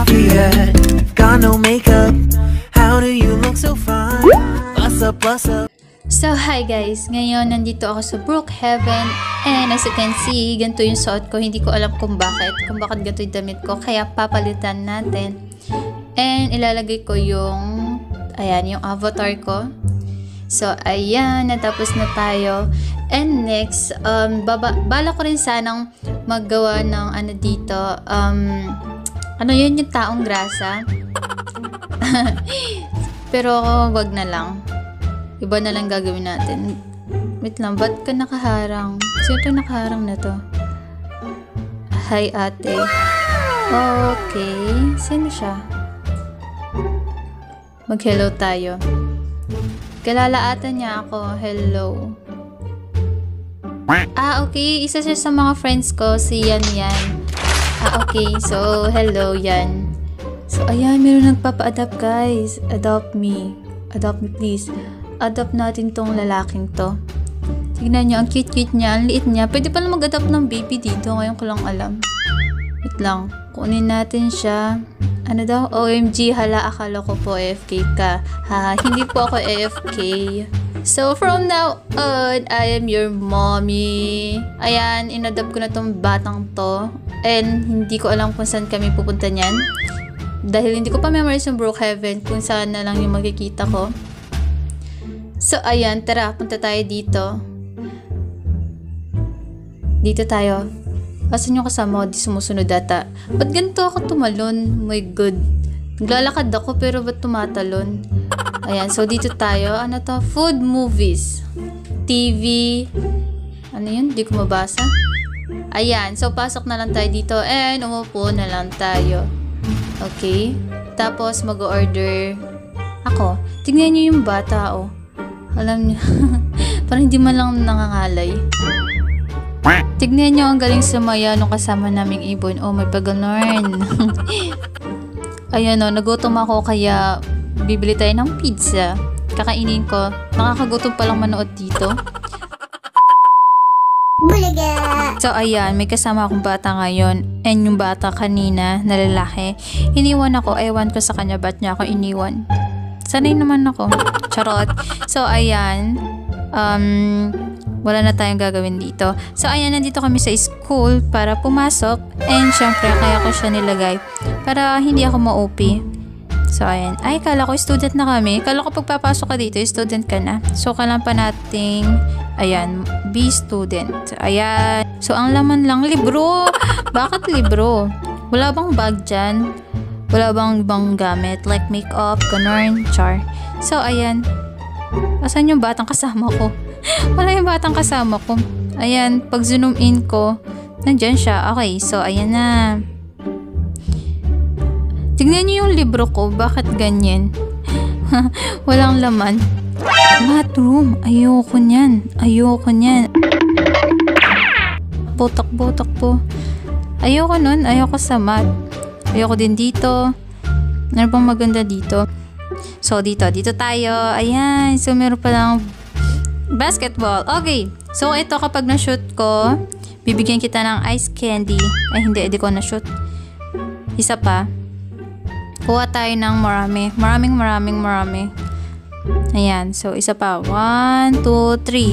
yet. Got no makeup. How do you look so fine? Bust up, bust up. So hi guys, ngayon nandito ako sa Brookhaven and as you can see, ganito yung suot ko. Hindi ko alam kung bakit ganito yung damit ko, kaya papalitan natin. And ilalagay ko yung, ayan, yung avatar ko. So ayan, natapos na tayo. And next, bala ko rin sanang maggawa ng ano dito, ano yun, yung taong grasa. Pero wag na lang. Iba na lang gagawin natin. Wait lang, ba't ka nakaharang? Sino ito nakaharang na to? Hi ate. Okay, sino siya? Mag-hello tayo. Kilala ata niya ako. Hello. Ah, okay. Isa siya sa mga friends ko. Si Yan. Ah, okay. So, hello Yan. So, ayan. Meron nagpapa-adopt guys. Adopt me. Adopt me please. Adopt natin tong lalaking to. Tignan nyo, ang cute-cute niya, ang liit niya. Pwede pala mag-adopt ng baby dito. Ngayon ko lang alam. Wait lang. Kunin natin siya. Ano daw? OMG, hala, akala ko po AFK ka. Ha, hindi po ako AFK. So, from now on, I am your mommy. Ayan, inadopt ko na tong batang to. And, hindi ko alam kung saan kami pupunta niyan. Dahil hindi ko pa memorize yung Brookhaven, kung saan na lang yung makikita ko. So, ayan. Tara, punta tayo dito. Dito tayo. Asan yung kasama ko? Di sumusunod data. Ba't ganito ako tumalon? My God. Naglalakad ako pero ba't tumatalon? Ayan. So, dito tayo. Ano to? Food, movies. TV. Ano yun? Di ko mabasa. Ayan. So, pasok na lang tayo dito. And, umupo na lang tayo. Okay. Tapos, mag-order ako. Tingnan nyo yung bata, oh. Alam niyo, parang hindi man lang nangangalay. Tignan niyo, ang galing sumaya nung kasama naming ibon. Oh, may paganorn. Ayan o, nagutom ako kaya bibili tayo ng pizza. Kakainin ko. Nakakagutom palang manood dito. So ayan, may kasama akong bata ngayon. And yung bata kanina na lalaki, iniwan ako. Ewan ko sa kanya ba't niya ako iniwan. Sanay naman ako. Charot. So, ayan. Wala na tayong gagawin dito. So, ayan. Nandito kami sa school para pumasok. And, syempre, kaya ko siya nilagay. Para hindi ako ma-OP. So, ayan. Ay, kala ko student na kami. Kala ko pagpapasok ka dito, student ka na. So, kailangan pa nating, ayan, be student. Ayan. So, ang laman lang, libro. Bakit libro? Wala bang bag dyan? Wala bang ibang gamit? Like makeup, ganon, char. So, ayan. Asan yung batang kasama ko? Wala yung batang kasama ko. Ayan, pag zoom in ko, nandyan siya. Okay, so, ayan na. Tignan niyo yung libro ko. Bakit ganyan? Walang laman. Bathroom. Ayoko nyan. Ayoko nyan. Takbo. Ayoko nun. Ayoko sa mat. Ayoko din dito. Ano bang maganda dito? So, dito tayo. Ayan. So, meron palang basketball. Okay. So, ito kapag na-shoot ko, bibigyan kita ng ice candy. Ay, hindi ko na-shoot. Isa pa. Kuha tayo ng marami. Marami. Ayan. So, isa pa. 1, 2,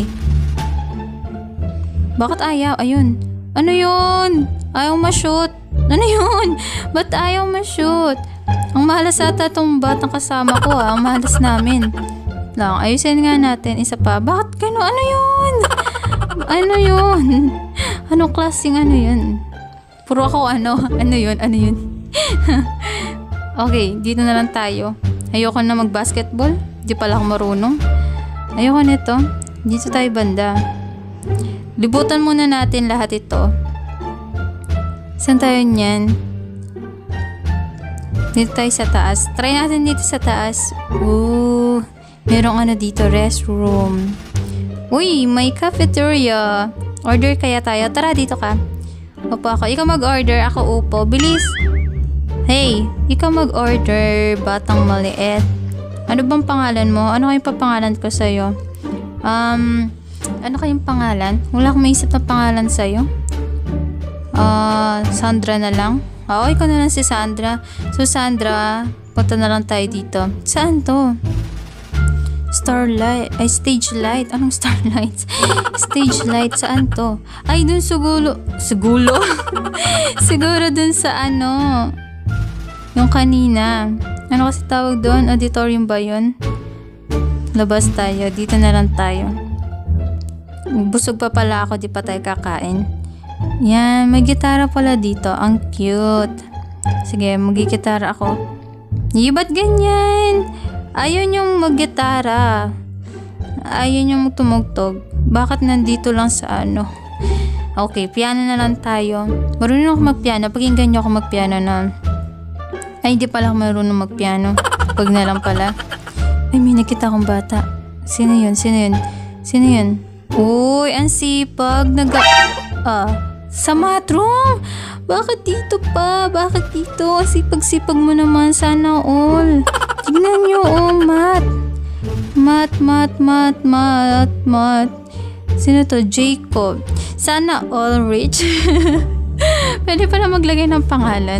3. Bakit ayaw? Ayun. Ano yun? Ayaw ma-shoot. Ano yun? Ba't ayaw ma-shoot? Ang mahalas ata itong batang kasama ko ha. Ang mahalas namin. Lang, ayusin nga natin. Isa pa. Bakit gano'n? Ano yun? Ano yun? Anong klaseng ano yun? Puro ako ano? Ano yun? Okay, dito na lang tayo. Ayoko na mag-basketball. Di pala ako marunong. Ayoko nito. Dito tayo banda. Libutan muna natin lahat ito. Saan tayo niyan? Dito tayo sa taas. Try natin dito sa taas. Ooh. Merong ano dito, restroom. Uy, may cafeteria. Order kaya tayo. Tara, dito ka. Upo ako. Ikaw mag-order. Ako upo. Bilis. Hey, ikaw mag-order. Batang maliit. Ano bang pangalan mo? Ano kayong papangalan ko sa'yo? Ano kayong pangalan? Wala akong maisip na pangalan sa'yo. Sandra na lang. Okay ko na lang si Sandra. So, Sandra, punta na lang tayo dito. Saan to? Starlight. Ay, stage light. Anong starlight? Stage light. Saan to? Ay, dun siguro. Siguro? Siguro dun sa ano. Yung kanina. Ano kasi tawag doon? Auditorium ba yun? Labas tayo. Dito na lang tayo. Busog pa pala ako. Di pa tayo kakain. Yan. May gitara pala dito. Ang cute. Sige, magigitara ako. Ba't ganyan? Ayun yung mag-gitara. Ayun yung tumugtog. Bakit nandito lang sa ano? Okay, piano na lang tayo. Marunong ako mag-piano. Pakinggan nyo ako mag-piano na. Ay, hindi pala ako marunong mag-piano. Pag na lang pala. Ay, may nakita akong bata. Sino yun? Sino yun? Sino yun? Uy, ang sipag. Sa matroom. Bakit dito pa? Bakit dito? Sipag-sipag mo naman. Sana all. Tignan nyo, oh, Matt. Matt. Sino to? Jacob. Sana all rich. Pwede pala maglagay ng pangalan.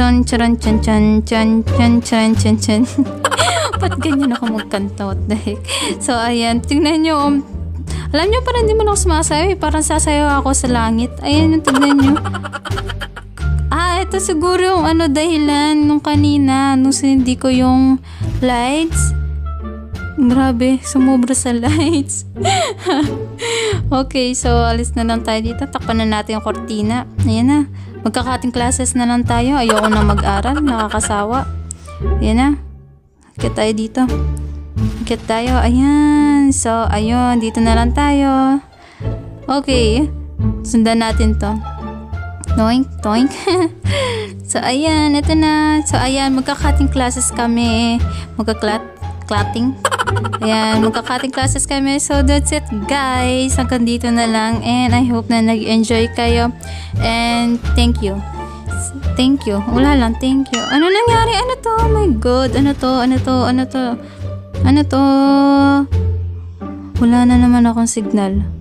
Chan. Ba't ganyan ako magkanta? What the heck? So, ayan. Tignan nyo, alam nyo, parang hindi mo ako sumasayaw. Parang sasayaw ako sa langit. Ayan yung tignan nyo. Ito siguro yung dahilan nung kanina. Nung sinindi ko yung lights. Grabe, sumobra sa lights. Okay, so alis na lang tayo dito. Takpan na natin yung kortina. Ayan na. Magkakating classes na lang tayo. Ayoko na mag-aral. Nakakasawa. Ayan na. Akit tayo dito. Akit tayo. Ayan. So, ayun. Dito na lang tayo. Okay. Sundan natin to. Toink. So, ayan. Ito na. So, ayan. Magkakating classes kami. Magkakating. Ayan. Magkakating classes kami. So, that's it, guys. Hanggang dito na lang. And I hope na nag-enjoy kayo. And thank you. Thank you. Wala lang. Thank you. Ano nangyari? Ano to? Oh my God. Ano to? Wala na naman akong signal.